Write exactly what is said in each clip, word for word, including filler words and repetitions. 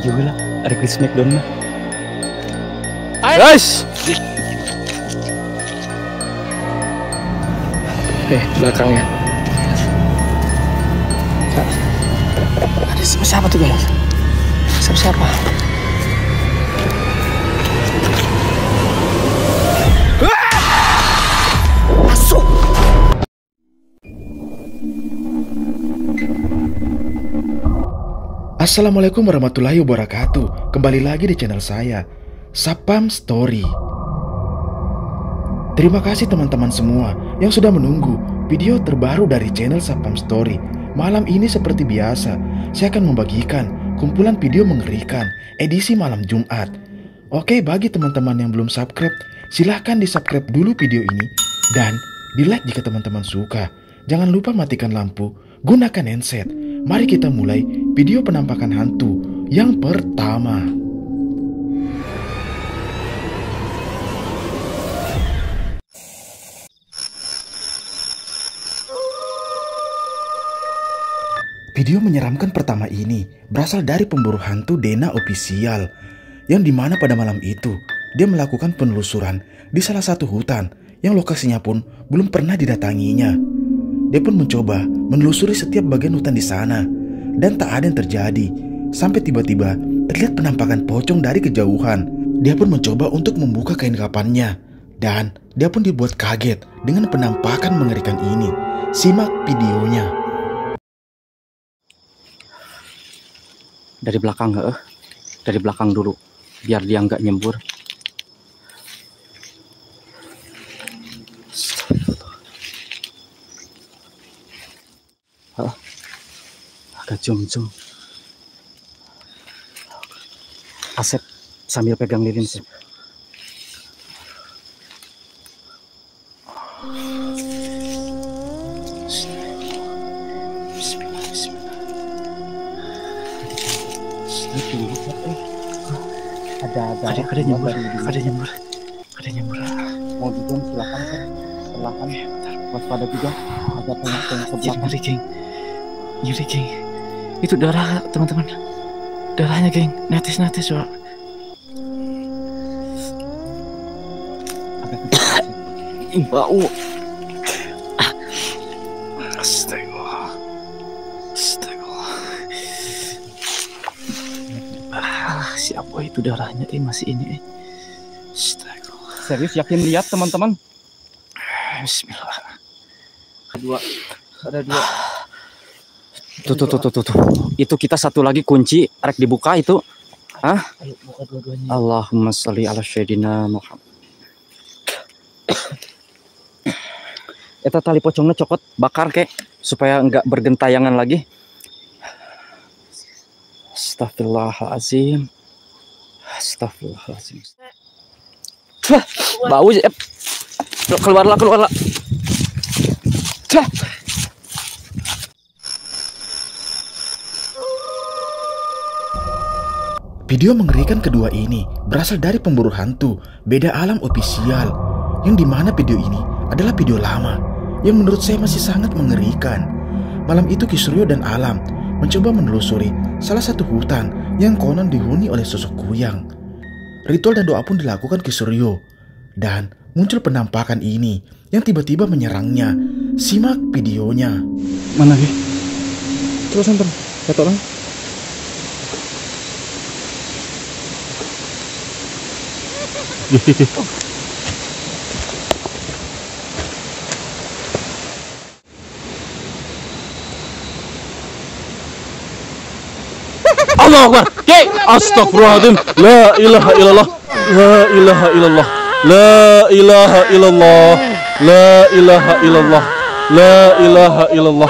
juga lah, ada di Smackdown mah. Guys, eh belakangnya. Ada siapa, siapa tuh guys? Siapa siapa? Masuk. Assalamualaikum warahmatullahi wabarakatuh. Kembali lagi di channel saya, Sapam Story. Terima kasih teman-teman semua yang sudah menunggu video terbaru dari channel Sapam Story. Malam ini seperti biasa, saya akan membagikan kumpulan video mengerikan edisi malam Jumat. Oke, bagi teman-teman yang belum subscribe, silahkan di subscribe dulu video ini dan di like jika teman-teman suka. Jangan lupa matikan lampu, gunakan handset. Mari kita mulai video penampakan hantu yang pertama. Video menyeramkan pertama ini berasal dari pemburu hantu Dena Official, yang dimana pada malam itu dia melakukan penelusuran di salah satu hutan yang lokasinya pun belum pernah didatanginya. Dia pun mencoba menelusuri setiap bagian hutan di sana dan tak ada yang terjadi sampai tiba-tiba terlihat penampakan pocong dari kejauhan. Dia pun mencoba untuk membuka kain kapannya dan dia pun dibuat kaget dengan penampakan mengerikan ini. Simak videonya. Dari belakang eh, dari belakang dulu biar dia nggak nyembur. Oh, agak zoom-zoom. Asep sambil pegang lilin sih. ada ada ada ada nyembur, ada nyembur, ada nyembur. Mau juga silakan kan, silakan. Waspada juga, ada tengah-tengah ke belakang. Nyeri geng, nyeri geng. Itu darah teman-teman, darahnya geng, netes-netes soal. Ih, bau. Astagfirullah, astagfirullah. Ah, siapa itu darahnya? Eh masih ini. Eh. Astagfirullah. Serius yakin lihat teman-teman? Bismillah. Dua, ada dua. Tuh, tuh, tuh, tuh, tuh, tuh. Itu kita satu lagi kunci, rek dibuka itu. Hah? Ayo buka dua-duanya. Allahumma sholli ala sayyidina Muhammad. Eta tali pocongnya cokot bakar kek supaya enggak bergentayangan lagi. Astagfirullahalazim. Astagfirullahalazim. Bau ya. Keluarlah, keluarlah. Video mengerikan kedua ini berasal dari pemburu hantu Beda Alam Official, yang dimana video ini adalah video lama yang menurut saya masih sangat mengerikan. Malam itu Ki Suryo dan Alam mencoba menelusuri salah satu hutan yang konon dihuni oleh sosok kuyang. Ritual dan doa pun dilakukan Ki Suryo dan muncul penampakan ini yang tiba-tiba menyerangnya. Simak videonya. Mana sih? Terus antar, kata orang. Allah Akbar. Oke, astagfirullahaladzim. La ilaha illallah. La ilaha illallah. La ilaha illallah. La ilaha illallah. La ilaha illallah.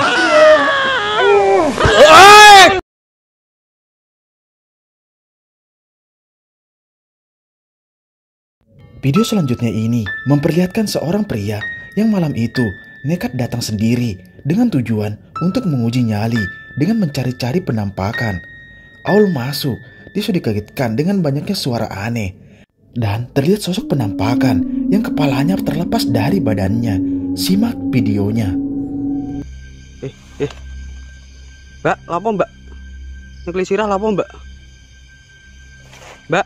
Video selanjutnya ini memperlihatkan seorang pria yang malam itu nekat datang sendiri dengan tujuan untuk menguji nyali dengan mencari-cari penampakan. Awal masuk, dia sudah dikagetkan dengan banyaknya suara aneh dan terlihat sosok penampakan yang kepalanya terlepas dari badannya. Simak videonya. Eh, eh, Mbak, lapo Mbak? Ngekli sirah lapo Mbak? Mbak.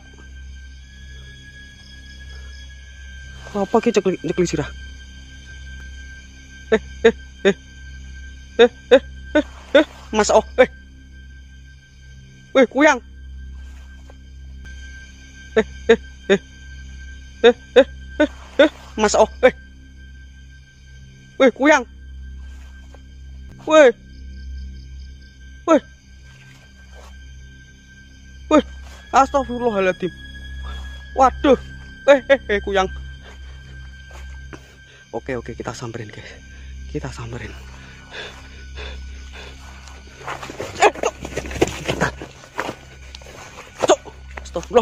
Apa ki ceklik ceklik sirah? Eh eh eh eh eh eh eh Mas oh eh. Weh kuyang. Eh eh eh eh eh eh eh Mas oh eh. Weh kuyang. Weh. Weh. Weh. Astagfirullahaladzim. Waduh. Eh eh eh kuyang. Oke oke kita samperin guys. Kita samperin. Eh, tuh. Tuh. Astagfirullah.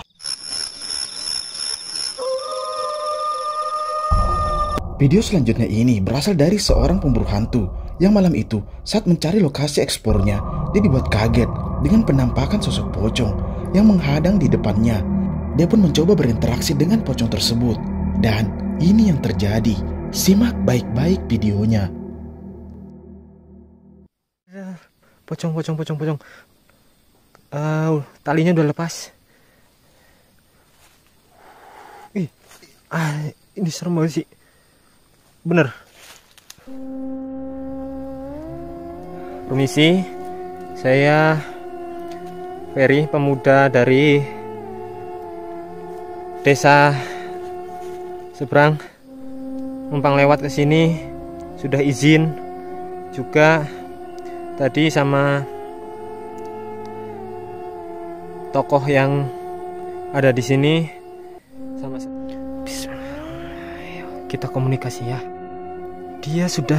Video selanjutnya ini berasal dari seorang pemburu hantu yang malam itu saat mencari lokasi eksplornya, dia dibuat kaget dengan penampakan sosok pocong yang menghadang di depannya. Dia pun mencoba berinteraksi dengan pocong tersebut, dan ini yang terjadi. Simak baik-baik videonya. Pocong, pocong, pocong, pocong. Uh, talinya udah lepas. Ih, ah, ini serem banget sih. Bener. Permisi, saya Ferry, pemuda dari desa seberang. Numpang lewat ke sini, sudah izin juga tadi sama tokoh yang ada di sini. Sama Bismillah. Kita komunikasi ya. Dia sudah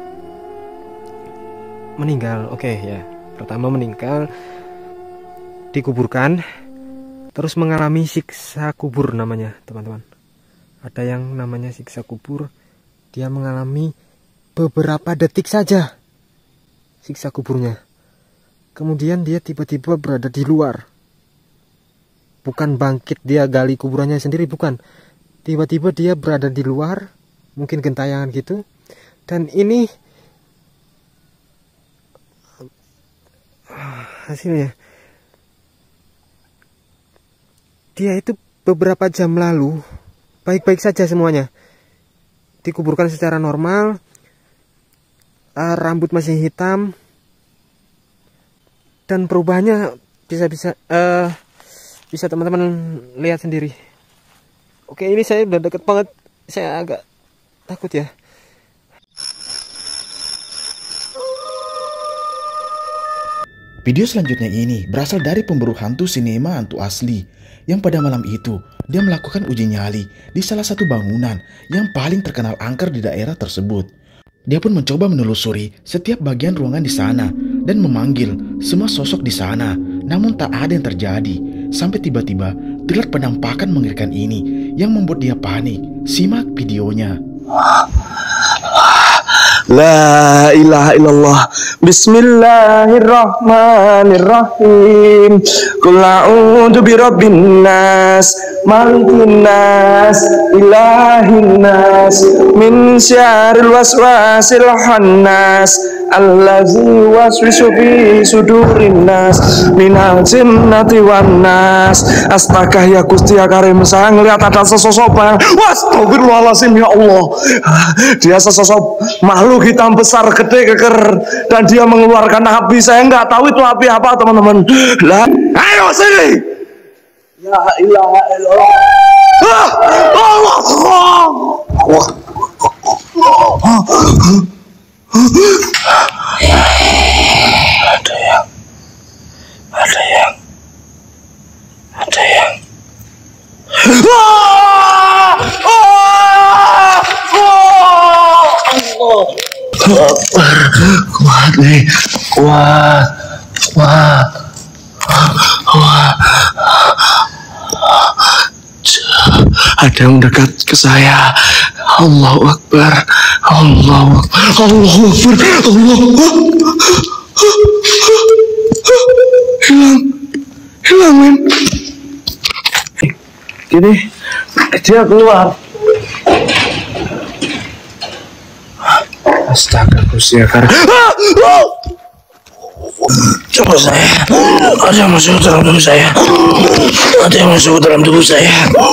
meninggal. Oke ya. Pertama meninggal, dikuburkan, terus mengalami siksa kubur namanya, teman-teman. Ada yang namanya siksa kubur. Dia mengalami beberapa detik saja siksa kuburnya. Kemudian dia tiba-tiba berada di luar. Bukan bangkit dia gali kuburannya sendiri, bukan. Tiba-tiba dia berada di luar, mungkin gentayangan gitu. Dan ini hasilnya. Dia itu beberapa jam lalu baik-baik saja semuanya. Dikuburkan secara normal. uh, Rambut masih hitam. Dan perubahannya bisa-bisa uh, bisa teman-teman lihat sendiri. Oke, ini saya udah deket banget. Saya agak takut ya. Video selanjutnya ini berasal dari pemburu hantu sinema hantu asli yang pada malam itu dia melakukan uji nyali di salah satu bangunan yang paling terkenal angker di daerah tersebut. Dia pun mencoba menelusuri setiap bagian ruangan di sana dan memanggil semua sosok di sana, namun tak ada yang terjadi sampai tiba-tiba terlihat penampakan mengerikan ini yang membuat dia panik. Simak videonya. La ilaha illallah. Bismillahirrahmanirrahim. Qul a'udzu birabbin nas, malikin nas, ilahin nas, min syarril waswasil khannas, allazi waswisu fi sudurin nas, minal jinnati wan nas. Astaga ya Gusti ya Karim, saya ngelihat ada sesosok yang astagfirullahaladzim ya Allah. Dia sesosok makhluk hitam besar gede keker dan dia mengeluarkan api. Saya nggak tahu itu api apa teman-teman. Lah, ayo sini. Ya ilaha illallah. Ah, Allah. Allah. Ada yang, ada yang, ada yang. Ah, ah, oh, Allah. Kuat nih, kuat, kuat, kuat. Ada yang dekat ke saya. Allahu Akbar, Allahu Akbar, Allahu Akbar, Allah. Hilang, hilang men. Gini, dia keluar. Astaga, Gusti ya Karim. tubuh saya. Ada yang masuk ke dalam tubuh saya. Ada yang masuk ke dalam tubuh saya.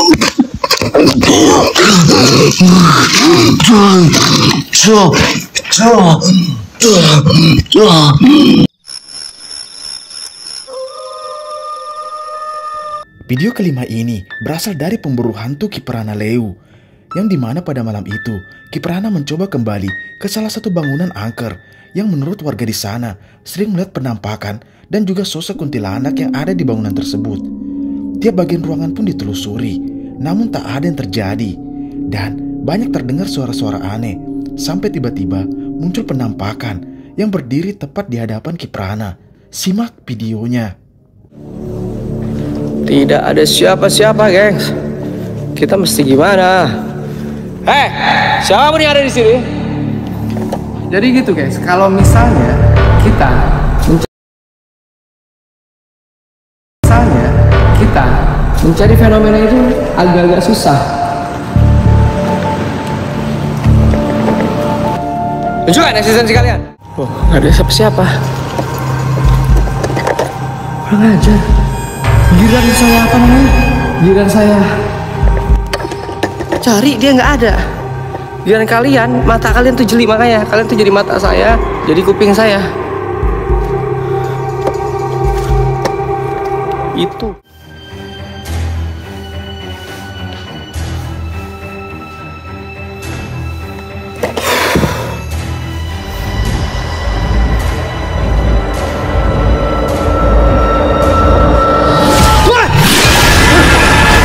Video kelima ini berasal dari pemburu hantu Kiprana Leu, yang dimana pada malam itu Kiprana mencoba kembali ke salah satu bangunan angker yang menurut warga di sana sering melihat penampakan dan juga sosok kuntilanak yang ada di bangunan tersebut. Tiap bagian ruangan pun ditelusuri, namun tak ada yang terjadi dan banyak terdengar suara-suara aneh sampai tiba-tiba muncul penampakan yang berdiri tepat di hadapan Kiprana. Simak videonya. Tidak ada siapa-siapa, gengs. Kita mesti gimana? Hei, siapa nih ada di sini? Jadi gitu guys, kalau misalnya kita mencari, misalnya kita mencari fenomena itu agak-agak susah. Tunjukkan eksistensi kalian. Oh, nggak ada siapa-siapa. Kurang ajar. Giliran saya apa namanya? Giliran saya cari, dia nggak ada. Giliran kalian, mata kalian tuh jeli, makanya kalian tuh jadi mata saya, jadi kuping saya. Itu.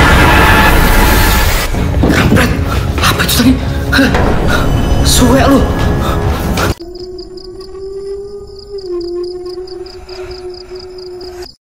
Suwe lu.